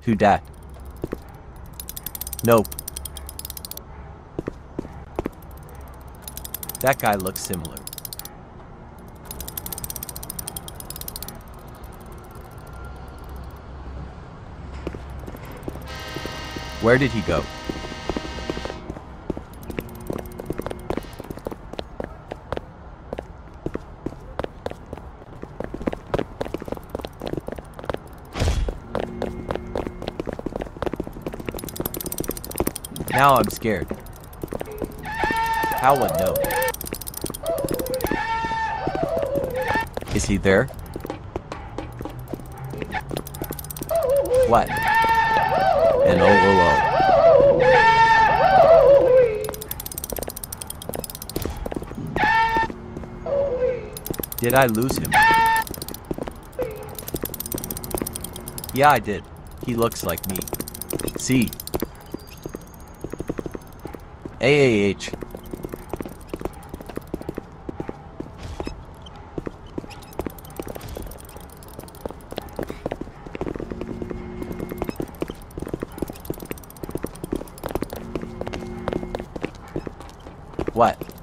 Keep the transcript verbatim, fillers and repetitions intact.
Who dat? Nope. That guy looks similar. Where did he go? Now I'm scared. How would know? Is he there? What? An O O O. Did I lose him? Yeah, I did. He looks like me. See. A A H. What?